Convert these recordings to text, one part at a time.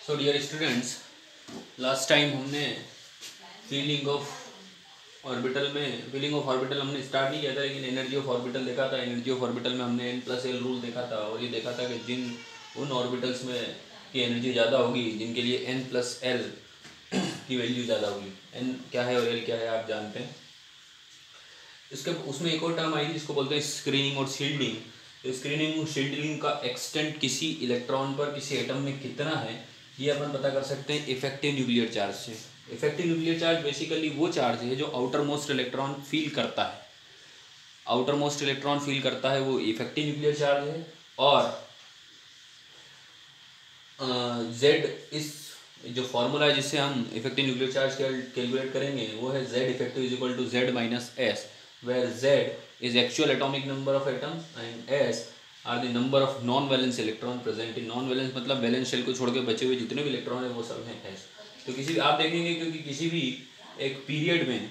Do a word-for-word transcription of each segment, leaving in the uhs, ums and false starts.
सो dear students, last time हमने filling of orbital में filling of orbital हमने start नहीं किया था, लेकिन एनर्जी ऑफ ऑर्बिटल देखा था। एनर्जी ऑफ ऑर्बिटल में हमने एन प्लस एल रूल देखा था और ये देखा था कि जिन उन ऑर्बिटल्स में की एनर्जी ज़्यादा होगी जिनके लिए एन प्लस एल की वैल्यू ज़्यादा होगी। एन क्या है और एल क्या है आप जानते हैं। इसके उसमें एक और टर्म आई थी जिसको बोलते हैं स्क्रीनिंग और शील्डिंग। तो स्क्रीनिंग और शील्डिंग का एक्सटेंट किसी इलेक्ट्रॉन पर किसी एटम में कितना है ये अपन पता कर सकते हैं इफेक्टिव न्यूक्लियर चार्ज से। इफेक्टिव न्यूक्लियर चार्ज बेसिकली वो चार्ज है जो आउटर मोस्ट इलेक्ट्रॉन फील करता है। आउटर मोस्ट इलेक्ट्रॉन फील करता है वो इफेक्टिव न्यूक्लियर चार्ज है। और जेड uh, इस जो फॉर्मूला है जिससे हम इफेक्टिव न्यूक्लियर चार्ज कैलकुलेट करेंगे वो है Z effective is equal to Z minus S, where Z is actual atomic number of atoms and S are the number of non-valence electron present in non-valence मतलब valence shell को छोड़ के बचे हुए जितने भी इलेक्ट्रॉन है वो सब हैं S। तो किसी भी आप देखेंगे क्योंकि किसी भी एक पीरियड में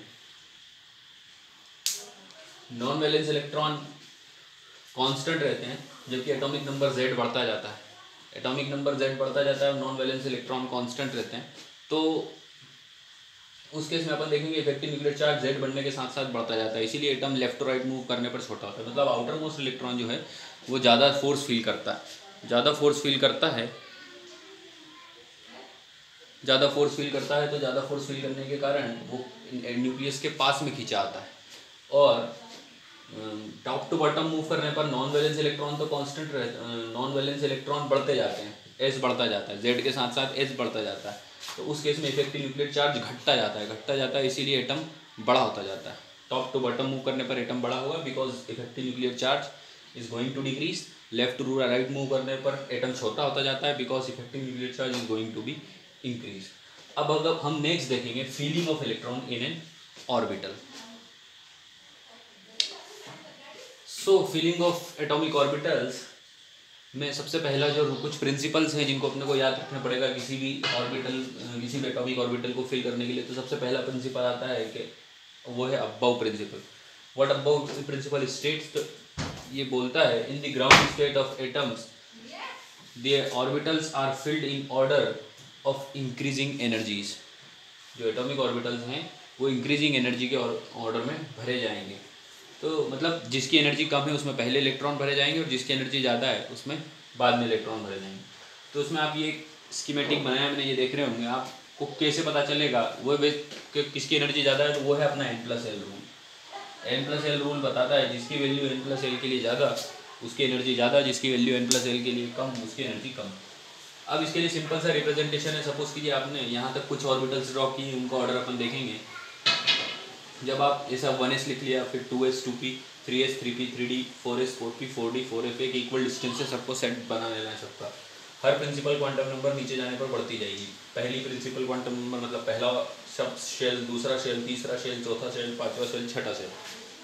नॉन वैलेंस इलेक्ट्रॉन कांस्टेंट रहते हैं जबकि एटॉमिक नंबर Z बढ़ता जाता है। एटॉमिक नंबर Z बढ़ता जाता है और नॉन वैलेंस इलेक्ट्रॉन कांस्टेंट रहते हैं। तो उस केस में अपन देखेंगे इफेक्टिव न्यूक्लियर चार्ज Z बढ़ने के साथ साथ बढ़ता जाता है, इसीलिए atom left to right move करने पर छोटा होता है। मतलब आउटर मोस्ट इलेक्ट्रॉन जो है वो ज़्यादा फोर्स फील करता है ज़्यादा फोर्स फील करता है ज़्यादा फोर्स फील करता है तो ज़्यादा फोर्स फील करने के कारण वो न्यूक्लियस के पास में खींचा आता है। और टॉप टू बॉटम मूव करने पर नॉन वैलेंस इलेक्ट्रॉन तो कांस्टेंट रहते नॉन वैलेंस इलेक्ट्रॉन बढ़ते जाते हैं, एस बढ़ता जाता है, जेड के साथ साथ एस बढ़ता जाता है। तो उस केस में इफेक्टिव न्यूक्लियर चार्ज घटता जाता है घटता जाता है इसीलिए एटम बड़ा होता जाता है। टॉप टू बॉटम मूव करने पर एटम बड़ा होगा because effective nuclear charge is going to decrease. Left to right move करने पर एटम छोटा होता जाता है because effective nuclear charge is going to be increase. अब अगर हम नेक्स्ट देखेंगे filling of electron in N orbital. So filling of atomic orbitals में सबसे पहला जो कुछ प्रिंसिपल्स हैं जिनको अपने को याद रखना पड़ेगा किसी भी ऑर्बिटल किसी भी एटॉमिक ऑर्बिटल को फिल करने के लिए। तो सबसे पहला प्रिंसिपल आता है कि वो है Aufbau principle. What Aufbau principle states, ये बोलता है in the ground state of atoms the orbitals are filled in order of increasing energies. जो एटॉमिक ऑर्बिटल्स हैं वो इंक्रीजिंग एनर्जी के ऑर्डर में भरे जाएंगे। तो मतलब जिसकी एनर्जी कम है उसमें पहले इलेक्ट्रॉन भरे जाएंगे और जिसकी एनर्जी ज़्यादा है उसमें बाद में इलेक्ट्रॉन भरे जाएंगे। तो उसमें आप ये स्कीमेटिक बनाया मैंने, ये देख रहे होंगे। आपको कैसे पता चलेगा वो कि किसकी एनर्जी ज़्यादा है, तो वो है अपना N plus L rule. N plus L rule बताता है जिसकी वैल्यू एन प्लस एल के लिए ज़्यादा उसकी एनर्जी ज़्यादा, जिसकी वैल्यू एन प्लस एल के लिए कम उसकी एनर्जी कम। अब इसके लिए सिंपल सा रिप्रेजेंटेशन है। सपोज कीजिए आपने यहाँ तक कुछ ऑर्बिटल्स ड्रॉ किए, उनका ऑर्डर अपन देखेंगे। जब आप ऐसा वन एस लिख लिया, फिर two s two p, three s three p three d, four s four p four d four f, एक इक्वल डिस्टेंस से सबको सेट बना लेना है सबका। हर प्रिंसिपल क्वांटम नंबर नीचे जाने पर बढ़ती जाएगी। पहली प्रिंसिपल क्वांटम नंबर मतलब पहला सब शेल, दूसरा शेल, तीसरा शेल, चौथा शेल, पांचवा शेल, छठा शेल।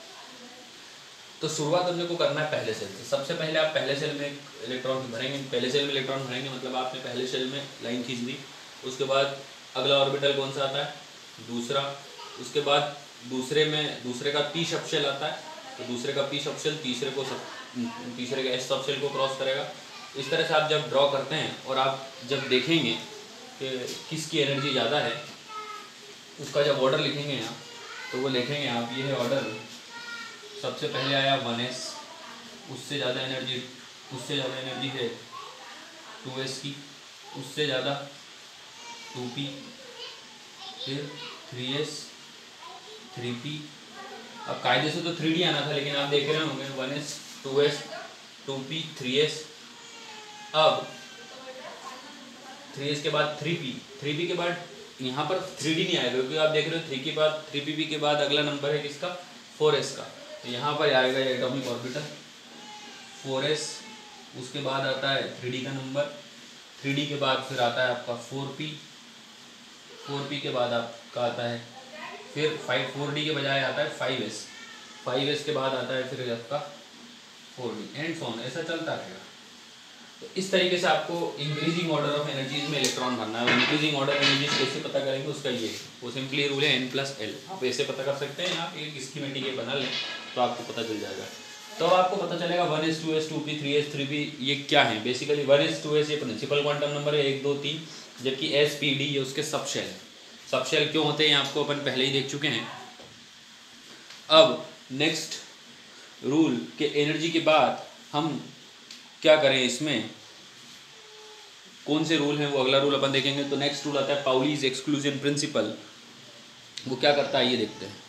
तो शुरुआत अपने को करना है पहले सेल से। सबसे पहले आप पहले सेल में इलेक्ट्रॉन भरेंगे, पहले सेल में इलेक्ट्रॉन भरेंगे मतलब आपने पहले सेल में लाइन खींच दी। उसके बाद अगला ऑर्बिटल कौन सा आता है, दूसरा। उसके बाद दूसरे में दूसरे का पी सब शेल आता है, तो दूसरे का पी सब शेल तीसरे को सब तीसरे के एस सब शेल को क्रॉस करेगा। इस तरह से आप जब ड्रॉ करते हैं और आप जब देखेंगे कि किसकी एनर्जी ज़्यादा है उसका जब ऑर्डर लिखेंगे यहाँ तो वो लिखेंगे आप, ये है ऑर्डर। सबसे पहले आया वन एस, उससे ज़्यादा एनर्जी उससे ज़्यादा एनर्जी है टू एस की, उससे ज़्यादा टू पी, फिर थ्री एस थ्री पी। अब कायदे से तो थ्री डी आना था लेकिन आप देख रहे होंगे one s two s two p three s. अब थ्री एस के बाद थ्री पी थ्री पी के बाद यहाँ पर थ्री डी नहीं आएगा क्योंकि आप देख रहे हो थ्री के बाद थ्री पी पी के बाद अगला नंबर है किसका, फोर एस का। तो यहाँ पर आएगा ये एटॉमिक ऑर्बिटल फोर एस। उसके बाद आता है थ्री डी का नंबर, थ्री डी के बाद फिर आता है आपका फोर पी, फोर पी के बाद आपका आता है फिर फाइव फोर डी के बजाय आता है फाइव एस, फाइव एस के बाद आता है फिर आपका फोर डी एंड फोन, ऐसा चलता रहेगा। तो इस तरीके से आपको इंक्रीजिंग ऑर्डर ऑफ एनर्जीज में इलेक्ट्रॉन भरना है। इंक्रीजिंग ऑर्डर एनर्जीज कैसे पता करेंगे उसका ये वो सिंपली रूल है एन प्लस एल। आप ऐसे पता कर सकते हैं, आप एक स्कीमेटिक ये बना लें तो आपको पता चल जाएगा। तो अब आपको पता चलेगा one s two s two p three s three p ये क्या है। Basically one s two s ये प्रिंसिपल क्वांटम नंबर है, एक दो तीन। जबकि एस पी डी ये उसके सब शेल। सब शेल क्यों होते हैं आपको अपन पहले ही देख चुके हैं। अब नेक्स्ट रूल के एनर्जी के बाद हम क्या करें, इसमें कौन से रूल हैं वो अगला रूल अपन देखेंगे। तो नेक्स्ट रूल आता है पाउलीज एक्सक्लूजन प्रिंसिपल। वो क्या करता है ये देखते हैं।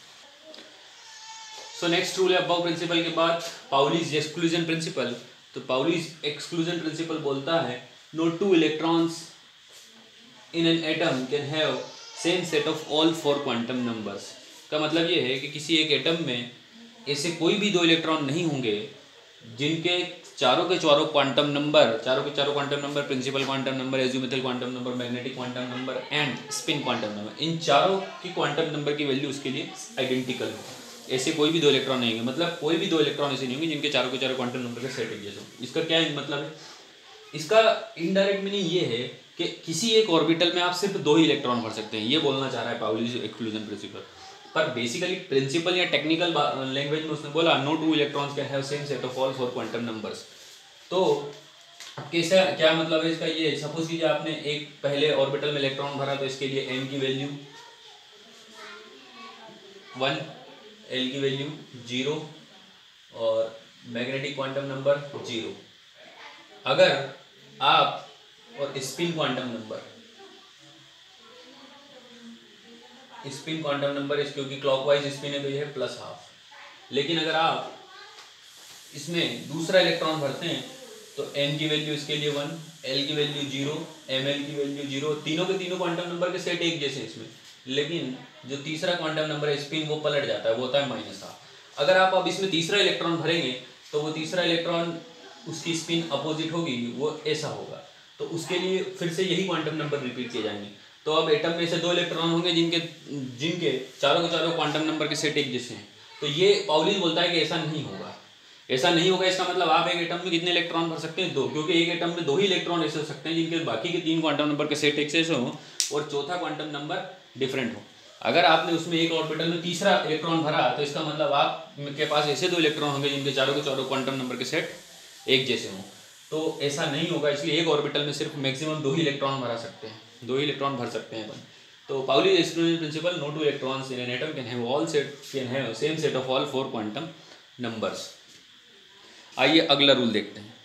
सो नेक्स्ट रूल है अबव प्रिंसिपल के बाद पाउलीज एक्सक्लूजन प्रिंसिपल। तो पाउलीज एक्सक्लूजन प्रिंसिपल बोलता है no two electrons in an atom can have same set of all four quantum numbers. का मतलब ये है कि किसी एक एटम में ऐसे कोई भी दो इलेक्ट्रॉन नहीं होंगे जिनके चारों के चारों क्वांटम नंबर चारों के चारों quantum number principal quantum number, azimuthal quantum number, magnetic quantum number and spin quantum number, इन चारों की क्वांटम नंबर की वैल्यू उसके लिए आइडेंटिकल हो। ऐसे कोई भी दो इलेक्ट्रॉन नहीं होंगे, मतलब कोई भी दो इलेक्ट्रॉन ऐसे नहीं होंगे जिनके चारों के चारों क्वांटम नंबर के सेट एक जैसे हो। इसका क्या मतलब है? इसका इनडायरेक्ट मीनिंग ये है कि किसी एक ऑर्बिटल में आप सिर्फ दो ही इलेक्ट्रॉन भर सकते हैं, ये बोलना चाह रहा है पाउलीज एक्सक्लूजन प्रिंसिपल। पर बेसिकली प्रिंसिपल या टेक्निकल लैंग्वेज में उसने बोला no two electrons can have same set of all four quantum numbers. तो कैसा क्या मतलब है इसका? ये सपोज कीजिए आपने एक पहले ऑर्बिटल में इलेक्ट्रॉन भरा तो इसके लिए m की वैल्यू वन, l की वैल्यू जीरो और मैग्नेटिक क्वांटम नंबर जीरो। अगर आप और spin quantum number spin quantum number इस क्योंकि क्लॉकवाइज स्पिन है तो ये है प्लस हाफ। लेकिन अगर आप इसमें दूसरा इलेक्ट्रॉन भरते हैं तो m की वैल्यू इसके लिए वन, l की वैल्यू जीरो, ml की वैल्यू जीरो, तीनों के तीनों क्वांटम नंबर के सेट एक जैसे इसमें। लेकिन जो तीसरा क्वांटम नंबर है स्पिन वो पलट जाता है, वो होता है माइनस हाफ। अगर आप अब इसमें तीसरा इलेक्ट्रॉन भरेंगे तो वो तीसरा इलेक्ट्रॉन उसकी स्पिन अपोजिट होगी, वो ऐसा होगा। तो उसके लिए फिर से यही क्वांटम नंबर रिपीट किए जाएंगे। तो अब एटम में से दो इलेक्ट्रॉन होंगे जिनके जिनके चारों के चारों क्वांटम नंबर के सेट एक जैसे हैं। तो ये पाउलीज बोलता है कि ऐसा नहीं होगा, ऐसा नहीं होगा। इसका मतलब आप एक एटम में कितने इलेक्ट्रॉन भर सकते हैं? दो, क्योंकि एक एटम में दो ही इलेक्ट्रॉन ऐसे हो सकते हैं जिनके बाकी के तीन क्वांटम नंबर के सेट एक जैसे हो और चौथा क्वांटम नंबर डिफरेंट हो। अगर आपने उसमें एक ऑर्बिटल में तीसरा इलेक्ट्रॉन भरा तो इसका मतलब आपके पास ऐसे दो इलेक्ट्रॉन होंगे जिनके चारों के चारों क्वांटम नंबर के सेट एक जैसे हों। तो ऐसा नहीं होगा, इसलिए एक ऑर्बिटल में सिर्फ मैक्सिमम दो ही इलेक्ट्रॉन भरा सकते हैं, दो ही इलेक्ट्रॉन भर सकते हैं अपन। तो Pauli's exclusion principle no two electrons in an atom can have all set can have same set of all four quantum numbers. आइए अगला रूल देखते हैं।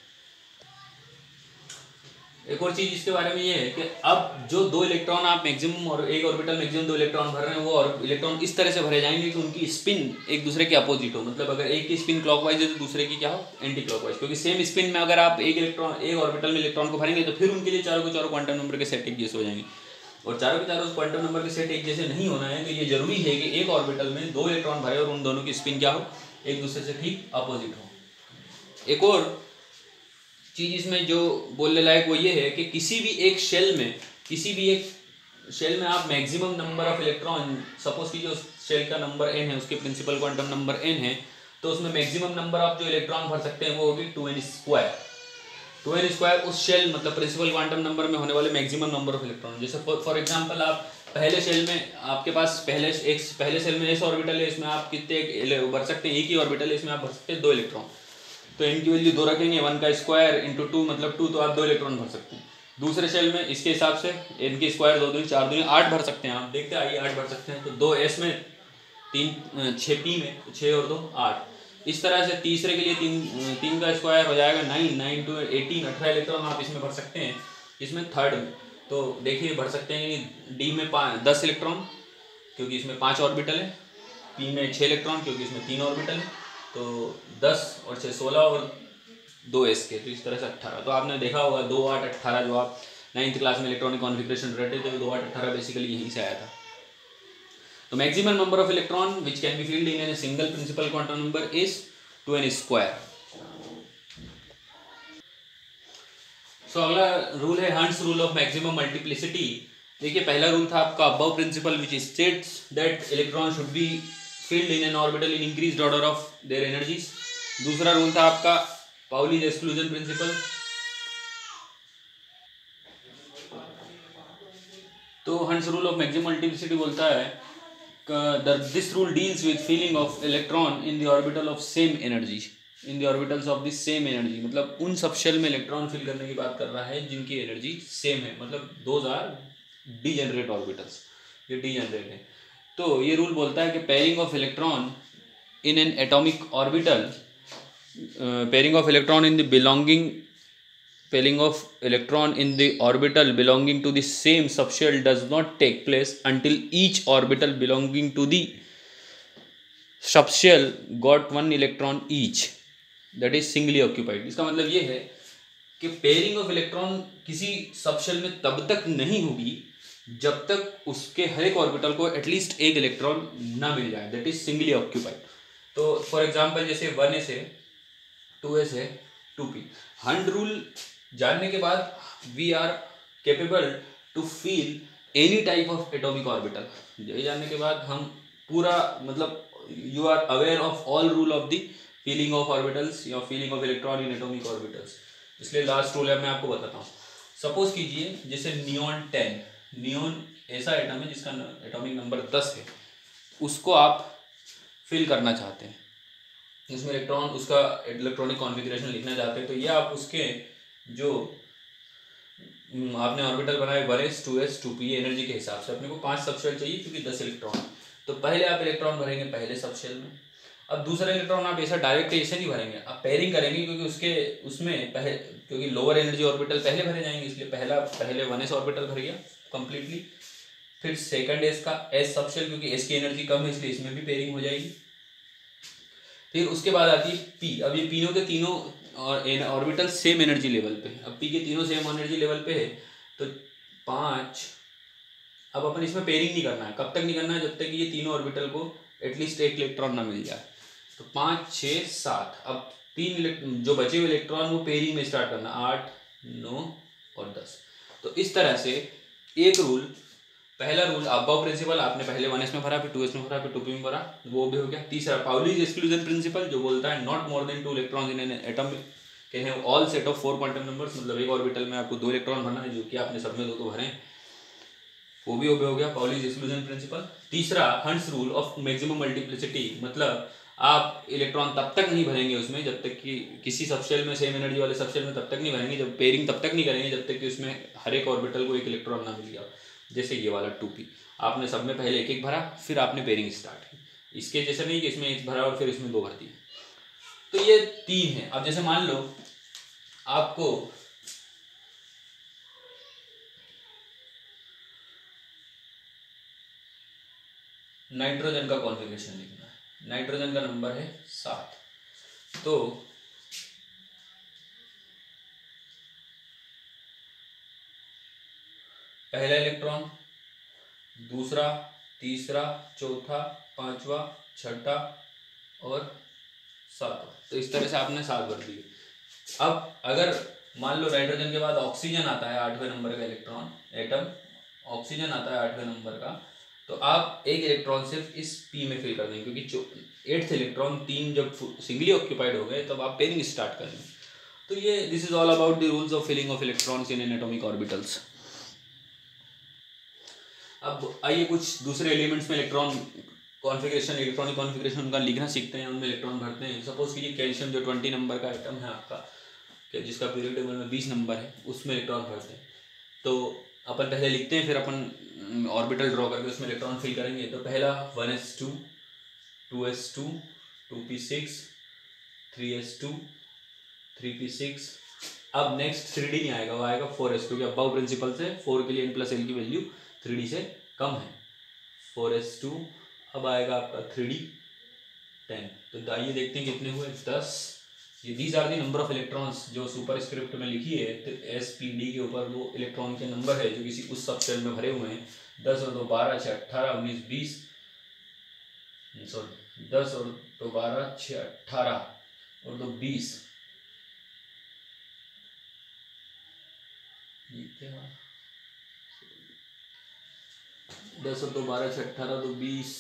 एक और चीज इसके बारे में ये है कि अब जो दो इलेक्ट्रॉन आप मैक्सिमम और एक ऑर्बिटल मैक्सिमम दो इलेक्ट्रॉन भर रहे हैं वो और इलेक्ट्रॉन इस तरह से भरे जाएंगे कि उनकी स्पिन एक दूसरे के अपोजिट हो। मतलब अगर एक की स्पिन क्लॉकवाइज है तो दूसरे की क्या हो? Anti clockwise. क्योंकि सेम स्पिन में अगर आप एक इलेक्ट्रॉन एक ऑर्बिटल में इलेक्ट्रॉन को भरेंगे तो फिर उनके लिए चारों के चारों क्वांटम नंबर के सेट एक जैसे हो जाएंगे। और चारों के चारों क्वांटम नंबर के सेट एक जैसे नहीं होना है तो ये जरूरी है कि एक ऑर्बिटल में दो इलेक्ट्रॉन भरे और उन दोनों की स्पिन क्या हो? एक दूसरे से ठीक अपोजिट हो। एक और चीज इसमें जो बोलने लायक वो ये है कि किसी भी एक शेल में किसी भी एक शेल में आप maximum number of electron, suppose कीजिए उस शेल का नंबर n है, उसके प्रिंसिपल क्वांटम नंबर n है, तो उसमें मैक्सिमम नंबर ऑफ जो इलेक्ट्रॉन भर सकते हैं वो होगी two n square. Two n square उस शेल मतलब प्रिंसिपल क्वांटम नंबर में होने वाले मैक्सिमम नंबर ऑफ इलेक्ट्रॉन। जैसे फॉर एग्जांपल आप पहले शेल में आपके पास पहले एक पहले शेल में एस ऑर्बिटल है, इसमें आप कितने भर सकते हैं? एक ही ऑर्बिटल है, इसमें आप भर सकते हैं दो इलेक्ट्रॉन। तो एन की वैल्यू दो रखेंगे, वन का स्क्वायर इंटू टू मतलब टू, तो आप दो इलेक्ट्रॉन भर सकते हैं। दूसरे शेल में इसके हिसाब से एन की स्क्वायर दो दूनी चार दूनी आठ भर सकते हैं। आप देखते हैं, आइए आठ भर सकते हैं। तो दो एस में तीन, छः पी में छः और दो आठ। इस तरह से तीसरे के लिए तीन तीन का स्क्वायर हो जाएगा नाइन, नाइन टू एटीन, अठारह इलेक्ट्रॉन आप इसमें भर सकते हैं। इसमें थर्ड में तो देखिए भर सकते हैं डी में पाँच दस इलेक्ट्रॉन क्योंकि इसमें पाँच ऑर्बिटल है, पी में छः इलेक्ट्रॉन क्योंकि इसमें तीन ऑर्बिटल है, तो दस और छः सोलह और दो एस के, तो इस तरह से अट्ठारह। तो आपने देखा होगा दो आठ अट्ठारह, जो आप नाइन्थ क्लास में इलेक्ट्रॉनिक कॉन्फ़िगरेशन रटे थे, दो आठ अट्ठारह बेसिकली यहीं से आया था। तो maximum number of electron which can be filled in a single principal quantum number is two n square. So अगला रूल है Hund's rule of maximum multiplicity. देखिए पहला रूल था आपका Aufbau principle which states that electron should be filled in N orbital in increased order of their energies. दूसरा rule था आपका Pauli's exclusion principle. तो Hund's rule of maximum multiplicity बोलता है this rule deals with filling of electron in the orbital of same energy. In the orbitals of the same energy, मतलब उन सब shell में इलेक्ट्रॉन फिल करने की बात कर रहा है जिनकी एनर्जी सेम है, मतलब दोज आर डीजेनरेट ऑर्बिटल्स, ये डीजेनरेट है। तो ये रूल बोलता है कि pairing of electron in an atomic orbital, pairing of electron in the belonging pairing of electron in the orbital belonging to the same subshell does not take place until each orbital belonging to the subshell got one electron each, that is singly occupied। इसका मतलब ये है कि pairing of electron किसी subshell में तब तक नहीं होगी जब तक उसके हर एक ऑर्बिटल को एटलीस्ट एक इलेक्ट्रॉन ना मिल जाए, दैट इज सिंगली ऑक्यूपाइड। तो फॉर एग्जांपल जैसे वन एस है, टू एस है, टू पी। हंड रूल जानने के बाद we are capable to fill any type of atomic orbital. ये जानने के बाद हम पूरा मतलब you are aware of all rule of the filling of orbitals या filling of electron in atomic orbitals. इसलिए लास्ट रूल है मैं आपको बताता हूँ। सपोज कीजिए जैसे नियॉन टेन, नियॉन ऐसा एटम है जिसका एटॉमिक नंबर दस है, उसको आप फिल करना चाहते हैं, उसमें इलेक्ट्रॉन उसका इलेक्ट्रॉनिक कॉन्फ़िगरेशन लिखना चाहते हैं। तो ये आप उसके जो आपने ऑर्बिटल बनाए one s, two s, two p energy के हिसाब से अपने को पांच सबशेल चाहिए क्योंकि दस इलेक्ट्रॉन। तो पहले आप इलेक्ट्रॉन भरेंगे पहले सबशेल में, अब दूसरा इलेक्ट्रॉन आप ऐसा डायरेक्ट ऐसे नहीं भरेंगे, आप पेयरिंग करेंगे क्योंकि उसके उसमें पहले क्योंकि लोअर एनर्जी ऑर्बिटल पहले भरे जाएंगे, इसलिए पहला पहले वन एस ऑर्बिटल भर गया कंप्लीटली। फिर सेकंड एस का एस सबशेल, क्योंकि एस की एनर्जी कम है इसलिए इसमें भी पेयरिंग हो जाएगी। फिर उसके बाद आती है पी। अब ये तीनों के तीनों और ऑर्बिटल सेम एनर्जी लेवल पे है। अब पी के तीनों सेम एनर्जी लेवल पे है तो पाँच, अब अपन इसमें पेयरिंग नहीं करना है। कब तक नहीं करना है? जब तक कि ये तीनों ऑर्बिटल को एटलीस्ट एक इलेक्ट्रॉन ना मिल जाए। तो पाँच, छः, सात, अब तीन जो बचे हुए इलेक्ट्रॉन वो पेयरिंग में स्टार्ट करना, आठ, नौ और दस। तो इस तरह से एक रूल, पहला रूल अबव प्रिंसिपल, आपने पहले वन एस में भरा, फिर टू एस में भरा, फिर टू पी में भरा, वो भी हो गया। तीसरा पाउलीज एक्सक्लूजन प्रिंसिपल जो बोलता है not more than two electrons in an atom के हैं all set of four quantum numbers, मतलब एक ऑर्बिटल में आपको दो इलेक्ट्रॉन भरना है, जो कि आपने सब में दो तो भरे, वो भी हो गया पाउलीज एक्सक्लूजन प्रिंसिपल। तीसरा Hund's rule of maximum multiplicity, मतलब आप इलेक्ट्रॉन तब तक नहीं भरेंगे उसमें जब तक कि किसी सबशेल में सेम एनर्जी वाले सबशेल में तब तक नहीं भरेंगे, जब पेयरिंग तब तक नहीं करेंगे जब तक कि उसमें हर एक ऑर्बिटल को एक इलेक्ट्रॉन ना मिल गया। जैसे ये वाला टू पी, आपने सब में पहले एक एक भरा, फिर आपने पेयरिंग स्टार्ट की। इसके जैसे नहीं कि इसमें एक भरा और फिर इसमें दो भर दिए। तो ये तीन है। अब जैसे मान लो आपको नाइट्रोजन का कॉन्फ़िगरेशन लिखना है, नाइट्रोजन का नंबर है सात। तो पहला इलेक्ट्रॉन, दूसरा, तीसरा, चौथा, पांचवा, छठा और सातवां। तो इस तरह से आपने सात भर दिए। अब अगर मान लो नाइट्रोजन के बाद ऑक्सीजन आता है आठवें नंबर का इलेक्ट्रॉन एटम, ऑक्सीजन आता है आठवें नंबर का, तो आप एक इलेक्ट्रॉन सिर्फ इस पी में फिल कर देंगे क्योंकि एट्थ इलेक्ट्रॉन तीन जब सिंगली ऑक्यूपाइड हो गए तब आप पेयरिंग स्टार्ट करेंगे। तो ये this is all about the rules of filling of electrons in an atomic orbitals. अब आइए कुछ दूसरे एलिमेंट्स में इलेक्ट्रॉन कॉन्फ़िगरेशन, इलेक्ट्रॉनिक कॉन्फ़िगरेशन उनका लिखना सीखते हैं, उनमें इलेक्ट्रॉन भरते हैं। सपोज कीजिए कैल्शियम जो ट्वेंटी नंबर का आइटम है आपका, जिसका पीरियड टेबल में बीस नंबर है, उसमें इलेक्ट्रॉन भरते हैं। तो अपन पहले लिखते हैं, फिर अपन ऑर्बिटल ड्रॉ करके उसमें इलेक्ट्रॉन फिल करेंगे। तो पहला one s two, two s two, two p six, three s two, three p six. अब नेक्स्ट थ्री डी नहीं आएगा, वो आएगा फोर एस टू, क्योंकि अबाउ प्रिंसिपल से फोर के लिए एन प्लस एल की वैल्यू थ्री डी से कम है। फोर एस टू, अब आएगा आपका थ्री डी टेन। तो आइए देखते हैं कितने हुए, दस। ये these are the number of electrons जो सुपर स्क्रिप्ट में लिखी है। तो एस पी डी के ऊपर वो इलेक्ट्रॉन के नंबर है जो किसी उस सबशेल में भरे हुए हैं। दस और दो बारह, छः अट्ठारह, उन्नीस बीस, सॉरी दस और दो बारह, छः अट्ठारह और दो बीस, दस और दो बारह, छः अट्ठारह, दो बीस,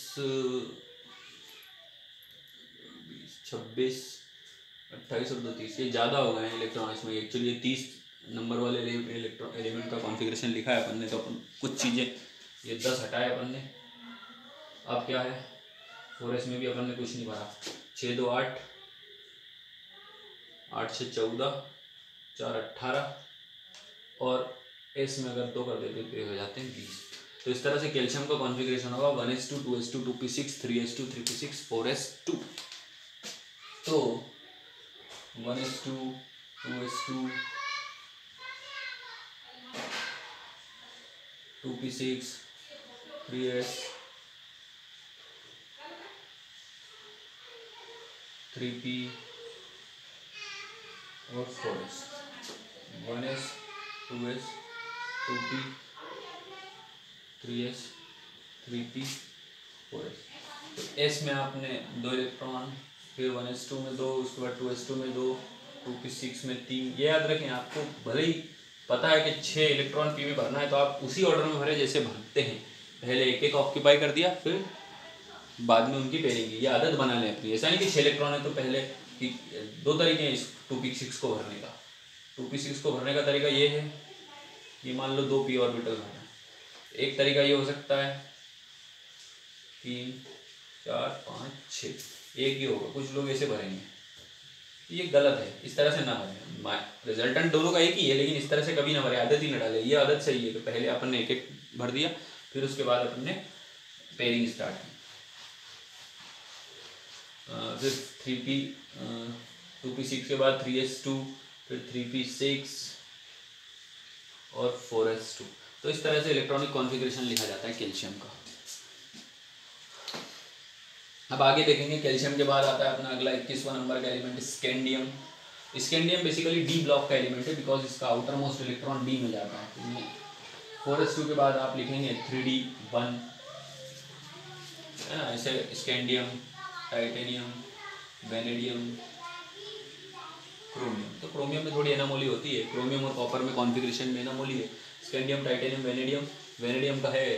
छब्बीस, अट्ठाईस और दो तीस। ये ज़्यादा हो गए हैं इलेक्ट्रॉन इसमें। एक्चुअली ये तीस नंबर वाले इलेक्ट्रॉन एलिमेंट का कॉन्फ़िगरेशन लिखा है अपन ने, तो अपन कुछ चीज़ें ये दस हटाए अपन ने। अब क्या है, फोर एस में भी अपन ने कुछ नहीं भरा। छः दो आठ, आठ से चौदह, चार अट्ठारह, और एस में अगर दो कर देते तो ये हो जाते हैं बीस। तो इस तरह से कैल्शियम का कॉन्फ़िगरेशन होगा one s two, two s two, two p six, three s two, three p six, four s two. तो one s two, two s two, two p six, three s, three p और four s, one s, two s, two p, three s, three p, four s. तो s में आपने दो electron, फिर one s to में दो, उसके बाद टू एस टू में दो, टू पी सिक्स में तीन। ये याद रखें, आपको भले ही पता है कि छः इलेक्ट्रॉन पी में भरना है तो आप उसी ऑर्डर में भरें जैसे भरते हैं। पहले एक एक ऑक्यूपाई कर दिया, फिर बाद में उनकी पेयरिंग की। ये आदत बना लें अपनी। ऐसा नहीं कि छः इलेक्ट्रॉन है तो पहले कि दो तरीके हैं इस टू पी सिक्स को भरने का। टू पी सिक्स को भरने का तरीका ये है, ये मान लो दो पी ऑर्बिटल भरना है। एक तरीका ये हो सकता है तीन, चार, पाँच, छः, एक ही होगा। कुछ लोग ऐसे भरेंगे, ये गलत है, इस तरह से ना भरें। रिजल्टेंट दोनों का एक ही है, लेकिन इस तरह से कभी ना भरें, आदत ही न डालें। ये आदत सही है कि पहले अपन ने एक एक भर दिया, फिर उसके बाद अपन ने पेयरिंग स्टार्ट की। फिर three p two p six के बाद थ्री एस टू, फिर थ्री पी सिक्स और फोर एस टू। तो इस तरह से इलेक्ट्रॉनिक कॉन्फ़िगरेशन लिखा जाता है कैल्शियम का। अब आगे देखेंगे, कैल्शियम के बाद आता है अपना अगला इक्कीसवां नंबर का element scandium. Scandium basically d block का एलिमेंट है, बिकॉज इसका आउटर मोस्ट इलेक्ट्रॉन डी में जाता है। फोर एस टू के बाद आप लिखेंगे थ्री डी वन, है ना। ऐसे स्कैंडियम, टाइटेनियम, वेनेडियम, क्रोमियम। तो क्रोमियम में थोड़ी एनामोली होती है, क्रोमियम और कॉपर में कॉन्फ़िगरेशन में एनामोली है। Scandium, titanium, vanadium. वेनेडियम का है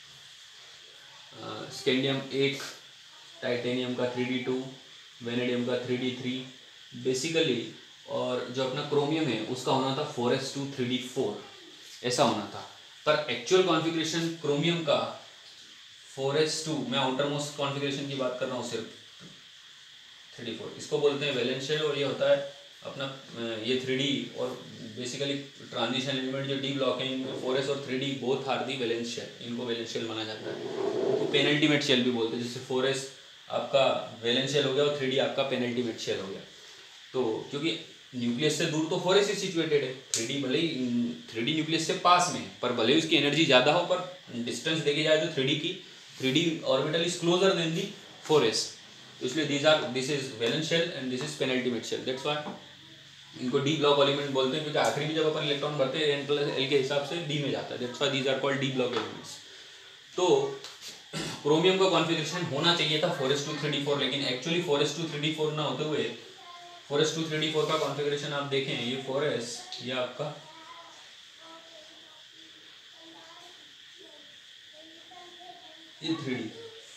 स्कैंडियम एक, टाइटेनियम का थ्री डी टू, वेनेडियम का थ्री डी थ्री बेसिकली। और जो अपना क्रोमियम है उसका होना था four s two, three d four, ऐसा होना था। पर एक्चुअल कॉन्फ़िगरेशन क्रोमियम का फोर एस टू, मैं आउटर मोस्ट कॉन्फ़िगरेशन की बात कर रहा हूँ, सिर्फ थ्री डी फोर। इसको बोलते हैं वैलेंस शेल, और ये होता है अपना ये थ्री डी और बेसिकली ट्रांजिशन एलिमेंट जो डी ब्लॉक है, इनको फोर एस और three d both are the valence shell, इनको वैलेंस शेल माना जाता है। इनको पेनल्टीमेट शेल भी बोलते हैं। जैसे फोर एस आपका वैलेंस शेल हो गया और थ्री डी आपका पेनल्टीमेट शेल हो गया। तो क्योंकि न्यूक्लियस से दूर तो फोर एस ही सिचुएटेड है, थ्री डी भले ही थ्री डी न्यूक्लियस से पास में, पर भले ही उसकी एनर्जी ज़्यादा हो, पर डिस्टेंस देखी जाए तो थ्री डी की three d orbital is closer than the four s. इसलिए this are this is valence shell and this is penultimate shell. That's why इनको डी ब्लॉक एलिमेंट बोलते हैं, क्योंकि आखिरी में जब अपन इलेक्ट्रॉन भरते हैं एन प्लस एल के हिसाब से डी में जाता है। That's why these are called d block elements. तो क्रोमियम का कॉन्फ़िगरेशन होना चाहिए था four s two, three d four, लेकिन actually four s two, three d four ना होते हुए four s two, three d four का कॉन्फ़िगरेशन आप देखें, ये फोर एस, ये आपका ये three d,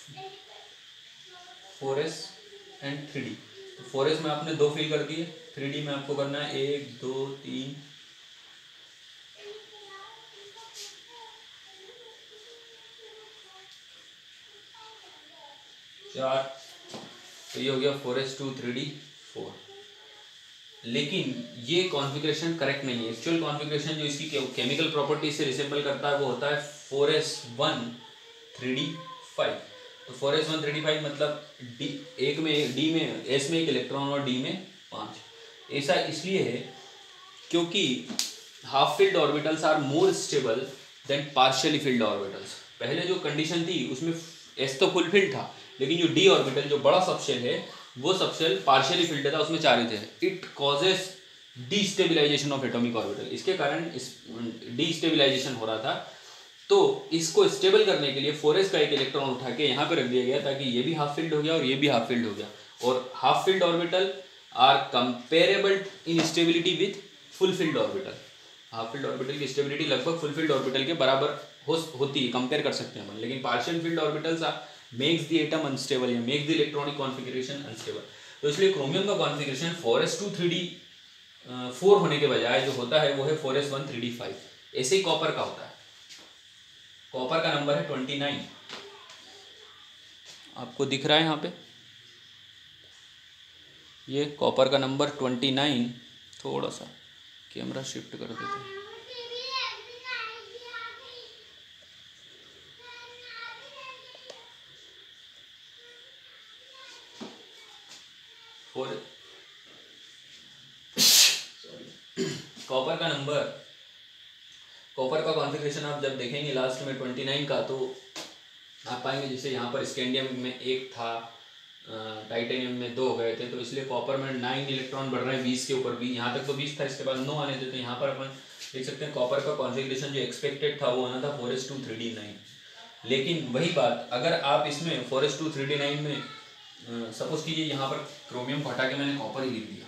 four s and three d. तो फोर एस में आपने दो फिल कर दिए, थ्री डी में आपको करना है एक, दो, तीन, चार। तो ये हो गया four s two, three d four. लेकिन ये कॉन्फ़िगरेशन करेक्ट नहीं है। एक्चुअल कॉन्फ़िगरेशन जो इसकी केमिकल प्रॉपर्टी से रिसेंबल करता है वो होता है four s one, three d five. तो four s one, three d five मतलब डी एक में, डी में, एस में एक इलेक्ट्रॉन और डी में पाँच। ऐसा इसलिए है क्योंकि half filled orbitals are more stable than partially filled orbitals. पहले जो कंडीशन थी उसमें एस तो फुल फिल्ड था, लेकिन जो डी ऑर्बिटल, जो बड़ा सबशेल है, वो सबशेल पार्शियली फिल्ड था, उसमें चार ही थे। It causes destabilization of atomic orbital. इसके कारण इस डीस्टेबिलाइजेशन हो रहा था। तो इसको स्टेबल करने के लिए फोर एस का एक इलेक्ट्रॉन उठा के यहाँ पे रख दिया गया, ताकि ये भी हाफ फिल्ड हो गया और ये भी हाफ फिल्ड हो गया। और half filled orbital are comparable in stability with full filled orbital. Half filled orbital की स्टेबिलिटी लगभग फुल फिल्ड ऑर्बिटल के बराबर हो होती है, कंपेयर कर सकते हैं अपन। लेकिन partial filled orbitals are makes the atom unstable या makes the electronic configuration unstable. तो इसलिए क्रोमियम का configuration four s two, three d four होने के बजाय जो होता है वो है four s one, three d five. ऐसे ही कॉपर का होता है। कॉपर का नंबर है ट्वेंटी नाइन, आपको दिख रहा है यहाँ पे। ये कॉपर का नंबर ट्वेंटी नाइन, थोड़ा सा कैमरा शिफ्ट कर देते हैं। और कॉपर का नंबर, कॉपर का कॉन्फ़िगरेशन आप जब देखेंगे लास्ट में ट्वेंटी नाइन का, तो आप पाएंगे जैसे यहाँ पर स्कैंडियम में एक था, टाइटेनियम में दो हो गए थे, तो इसलिए कॉपर में नाइन इलेक्ट्रॉन बढ़ रहे हैं बीस के ऊपर भी, यहाँ तक तो बीस था, इसके बाद नौ आने थे। तो यहाँ पर अपन देख सकते हैं कॉपर का कॉन्फ़िगरेशन जो एक्सपेक्टेड था वो आना था four s two three d nine. लेकिन वही बात, अगर आप इसमें four s two three d nine में सपोज कीजिए यहाँ पर क्रोमियम को हटा के मैंने कॉपर ही लिख दिया,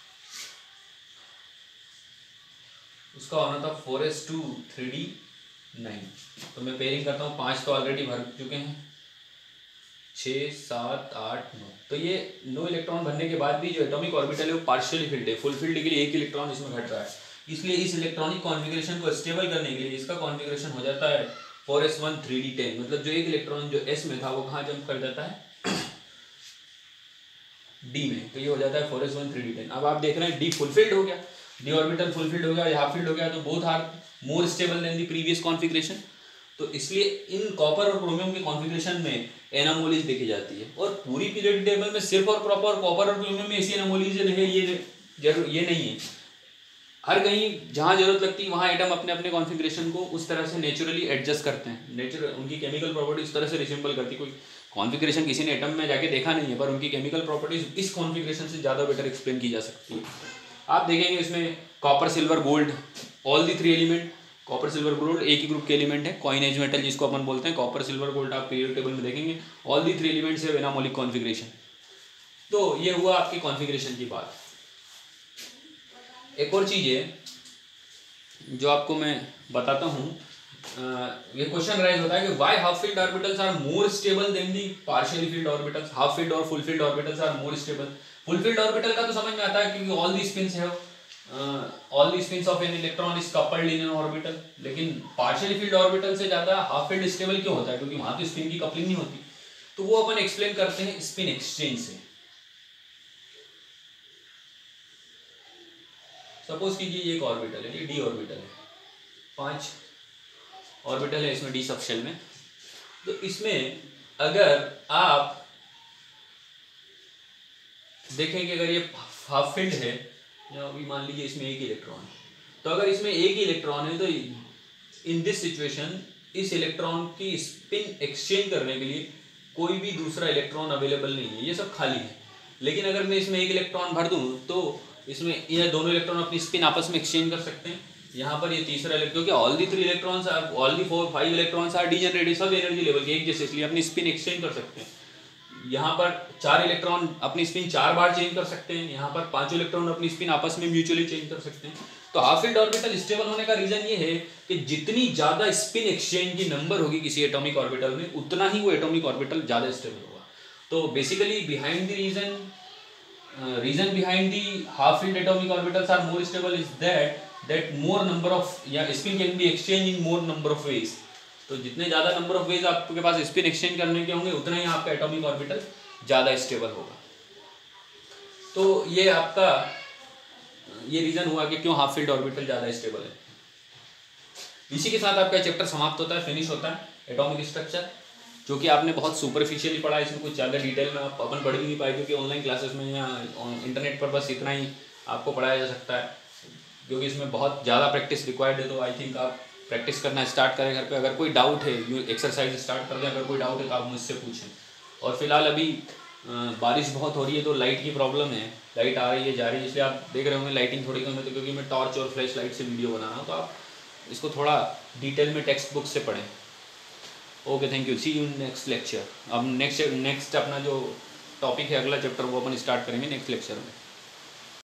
उसका होना था four s two three d nine. तो मैं पेयरिंग करता हूँ, पाँच तो ऑलरेडी भर चुके हैं, छः सात आठ नौ। तो ये नौ इलेक्ट्रॉन भरने के बाद भी जो एटॉमिक ऑर्बिटल है वो पार्शियली फिल्ड है, फुल फिल्ड के लिए एक इलेक्ट्रॉन इसमें घट रहा है। इसलिए इस इलेक्ट्रॉनिक कॉन्फ़िगरेशन को स्टेबल करने के लिए इसका कॉन्फ़िगरेशन हो जाता है four s one three d ten. मतलब जो एक इलेक्ट्रॉन जो एस में था वो कहाँ जंप कर जाता है, डी में, तो ये हो जाता है four s one three d ten. अब आप देख रहे हैं डी फुलफिल्ड हो गया, डी ऑर्बिटल फुलफिल्ड हो गया, हाफ फिल्ड हो गया, तो both are more stable than the previous configuration. तो इसलिए इन कॉपर और क्रोमियम के कॉन्फ़िगरेशन में एनामोलीज देखी जाती है। और पूरी पीरियड टेबल में सिर्फ और प्रॉपर कॉपर और क्रोमियम में ऐसी एनामोलीज है ये जरूर ये नहीं है, हर कहीं जहाँ जरूरत लगती है वहाँ एटम अपने अपने कॉन्फ़िगरेशन को उस तरह से नेचुरली एडजस्ट करते हैं। नेचुरल उनकी केमिकल प्रॉपर्टी इस तरह से रिसेंबल करती है। कोई कॉन्फ़िगरेशन किसी ने एटम में जाके देखा नहीं है, पर उनकी केमिकल प्रॉपर्टीज इस कॉन्फ़िगरेशन से ज़्यादा बेटर एक्सप्लेन की जा सकती है। आप देखेंगे इसमें copper silver gold all the three element, copper silver gold एक ही ग्रुप के एलिमेंट है, कॉइनेज मेटल जिसको अपन बोलते हैं। कॉपर सिल्वर गोल्ड आप पीरियड टेबल में देखेंगे ऑल दी थ्री एलिमेंट्स है एनामोलिक कॉन्फ़िगरेशन। तो ये हुआ आपकी कॉन्फ़िगरेशन की बात। एक और चीज़ है जो आपको मैं बताता हूँ, ये क्वेश्चन राइज होता है कि why half filled orbitals are more stable than the partially filled orbitals. Half filled और full filled orbitals are more stable. Full filled orbital का तो समझ में आता है क्योंकि ऑल दी स्पिन्स है, all the spins of an electron is coupled in N orbital. लेकिन पार्शियली फिल्ड ऑर्बिटल से ज़्यादा हाफ फिल्ड स्टेबल क्यों होता है, क्योंकि वहाँ तो स्पिन की कपलिंग नहीं होती। तो वो अपन एक्सप्लेन करते हैं स्पिन एक्सचेंज से। सपोज कीजिए एक ऑर्बिटल है, ये डी ऑर्बिटल है, पांच ऑर्बिटल है इसमें डी सब शेल में। तो इसमें अगर आप देखें कि अगर ये हाफ फील्ड है, या अभी मान लीजिए इसमें एक इलेक्ट्रॉन है, तो अगर इसमें एक ही इलेक्ट्रॉन है तो इन दिस सिचुएशन इस इलेक्ट्रॉन की स्पिन एक्सचेंज करने के लिए कोई भी दूसरा इलेक्ट्रॉन अवेलेबल नहीं है, ये सब खाली है। लेकिन अगर मैं इसमें एक इलेक्ट्रॉन भर दूं तो इसमें ये दोनों इलेक्ट्रॉन अपनी स्पिन आपस में एक्सचेंज कर सकते हैं। यहाँ पर ये तीसरा इलेक्ट्रॉन, क्योंकि all the three electrons are all the four five electrons are degenerated, सब एनर्जी लेवल के एक जैसे, इसलिए अपनी स्पिन एक्सचेंज कर सकते हैं। यहाँ पर चार इलेक्ट्रॉन अपनी स्पिन चार बार चेंज कर सकते हैं, यहाँ पर पांचों इलेक्ट्रॉन अपनी स्पिन आपस में म्यूचुअली चेंज कर सकते हैं। तो हाफ फील्ड ऑर्बिटल स्टेबल होने का रीजन ये है कि जितनी ज्यादा स्पिन एक्सचेंज की नंबर होगी किसी एटॉमिक ऑर्बिटल में, उतना ही वो एटॉमिक ऑर्बिटल ज्यादा स्टेबल होगा। तो basically behind the reason reason behind the half field atomic orbitals are more stable is that that more number of या spin can be exchange in more number of ways. तो जितने ज्यादा number of veg आपके पास spin exchange करने के होंगे उतना ही आपका एटॉमिक ऑर्बिटल ज़्यादा स्टेबल होगा। तो ये आपका ये रीज़न हुआ कि क्यों हाफ फील्ड ऑर्बिटल ज़्यादा स्टेबल है। इसी के साथ आपका चैप्टर समाप्त होता है, फिनिश होता है एटॉमिक स्ट्रक्चर, जो कि आपने बहुत सुपरफिशियली पढ़ा है। इसमें कुछ ज़्यादा डिटेल में आप अपन पढ़ भी नहीं पाए, क्योंकि ऑनलाइन क्लासेस में या इंटरनेट पर बस इतना ही आपको पढ़ाया जा सकता है, क्योंकि इसमें बहुत ज़्यादा प्रैक्टिस रिक्वायर्ड है। तो आई थिंक आप प्रैक्टिस करना स्टार्ट करें घर पे। अगर कोई डाउट है यू एक्सरसाइज स्टार्ट कर दें, अगर कोई डाउट है तो आप मुझसे पूछें। और फिलहाल अभी बारिश बहुत हो रही है तो लाइट की प्रॉब्लम है, लाइट आ रही है जा रही है, इसलिए आप देख रहे होंगे लाइटिंग थोड़ी कम है। तो क्योंकि मैं टॉर्च और फ्लैश लाइट से वीडियो बना रहा हूँ, तो आप इसको थोड़ा डिटेल में टेक्स्ट बुक से पढ़ें। Okay, thank you, see you next lecture. अब नेक्स्ट नेक्स्ट अपना जो टॉपिक है अगला चैप्टर वो अपन स्टार्ट करेंगे नेक्स्ट लेक्चर में।